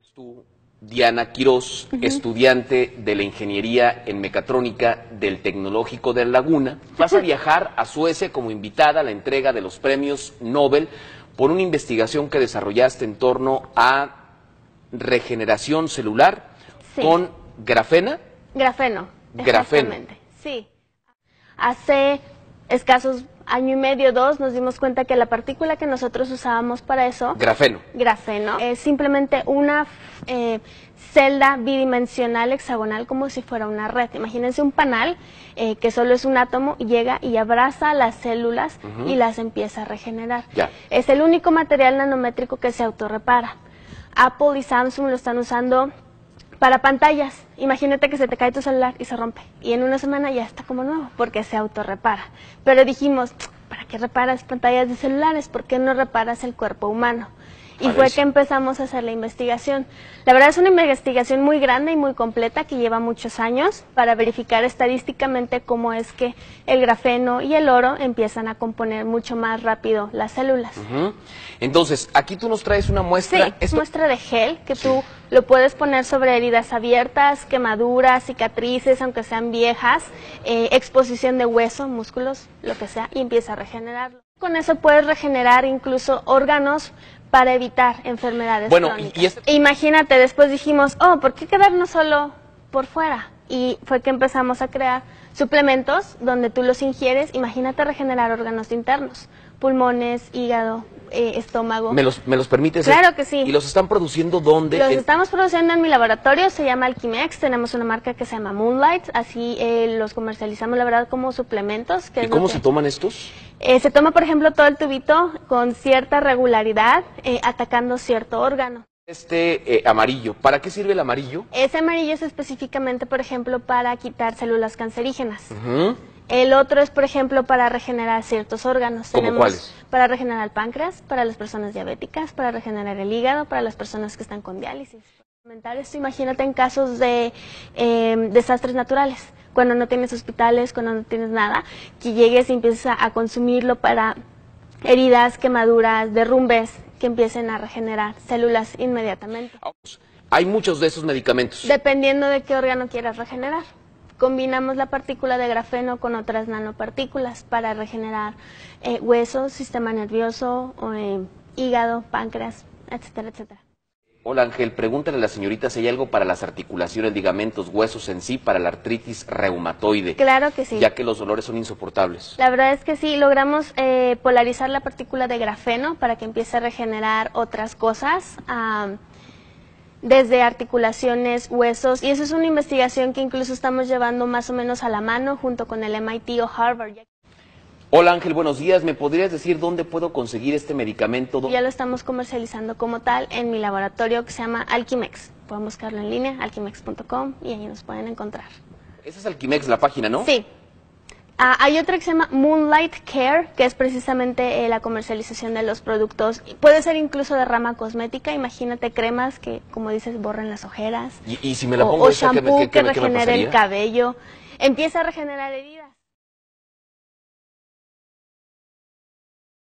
Tú, Diana Quirós, estudiante de la Ingeniería en Mecatrónica del Tecnológico de Laguna, vas a viajar a Suecia como invitada a la entrega de los premios Nobel por una investigación que desarrollaste en torno a regeneración celular con grafeno. Grafeno. Sí. Hace escasos año y medio, 2, nos dimos cuenta que la partícula que nosotros usábamos para eso, grafeno, es simplemente una celda bidimensional hexagonal, como si fuera una red. Imagínense un panal que solo es un átomo, llega y abraza las células y las empieza a regenerar. Es el único material nanométrico que se autorrepara. Apple y Samsung lo están usando para pantallas. Imagínate que se te cae tu celular y se rompe. Y en una semana ya está como nuevo, porque se autorrepara. Pero dijimos, ¿para qué reparas pantallas de celulares? ¿Por qué no reparas el cuerpo humano? Y fue que empezamos a hacer la investigación. La verdad es una investigación muy grande y muy completa que lleva muchos años para verificar estadísticamente cómo es que el grafeno y el oro empiezan a componer mucho más rápido las células. Entonces, aquí tú nos traes una muestra. Sí, es muestra de gel que tú lo puedes poner sobre heridas abiertas, quemaduras, cicatrices, aunque sean viejas, exposición de hueso, músculos, lo que sea, y empieza a regenerarlo. Con eso puedes regenerar incluso órganos para evitar enfermedades crónicas. Imagínate, después dijimos, ¿por qué quedarnos solo por fuera? Y fue que empezamos a crear suplementos donde tú los ingieres. Imagínate regenerar órganos internos, pulmones, hígado, estómago. ¿Me los permites? Claro que sí. ¿Y los están produciendo dónde? Los estamos produciendo en mi laboratorio, se llama Alquimex, tenemos una marca que se llama Moonlight, así los comercializamos, la verdad, como suplementos. ¿Y cómo se toman estos? Se toma, por ejemplo, todo el tubito con cierta regularidad, atacando cierto órgano. Amarillo, ¿para qué sirve el amarillo? Ese amarillo es específicamente, por ejemplo, para quitar células cancerígenas. El otro es, por ejemplo, para regenerar ciertos órganos. ¿Cómo cuáles? Para regenerar el páncreas, para las personas diabéticas, para regenerar el hígado, para las personas que están con diálisis. Esto imagínate en casos de desastres naturales, cuando no tienes hospitales, cuando no tienes nada, que llegues y empieces a consumirlo para heridas, quemaduras, derrumbes, que empiecen a regenerar células inmediatamente. Hay muchos de esos medicamentos. Dependiendo de qué órgano quieras regenerar. Combinamos la partícula de grafeno con otras nanopartículas para regenerar huesos, sistema nervioso, hígado, páncreas, etcétera, etcétera. Hola Ángel, pregúntale a la señorita si hay algo para las articulaciones, ligamentos, huesos en sí, para la artritis reumatoide. Claro que sí. Ya que los dolores son insoportables. La verdad es que sí, logramos polarizar la partícula de grafeno para que empiece a regenerar otras cosas, desde articulaciones, huesos, y eso es una investigación que incluso estamos llevando más o menos a la mano junto con el MIT o Harvard. Hola Ángel, buenos días. ¿Me podrías decir dónde puedo conseguir este medicamento? Ya lo estamos comercializando como tal en mi laboratorio que se llama Alquimex. Pueden buscarlo en línea, alquimex.com, y ahí nos pueden encontrar. Esa es Alquimex, la página, ¿no? Sí. Hay otra que se llama Moonlight Care, que es precisamente la comercialización de los productos. Puede ser incluso de rama cosmética. Imagínate cremas que, como dices, borren las ojeras. ¿Y si me la pongo o esa, shampoo que me regenere el cabello. Empieza a regenerar heridas.